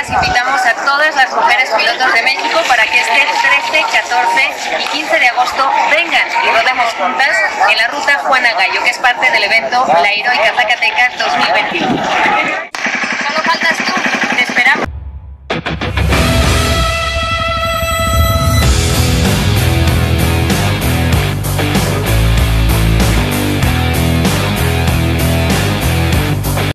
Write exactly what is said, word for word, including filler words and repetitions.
invitamos a todas las mujeres pilotos de México para que este trece, catorce y quince de agosto vengan y rodemos juntas en la ruta Juana Gallo, que es parte del evento La Heroica Zacatecas dos mil veintiuno.